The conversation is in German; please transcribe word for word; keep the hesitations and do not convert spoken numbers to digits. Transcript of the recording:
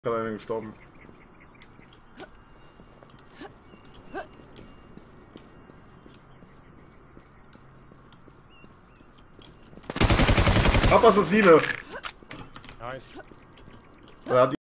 Gerade einer gestorben. Ab Assassine! Nice. Er hat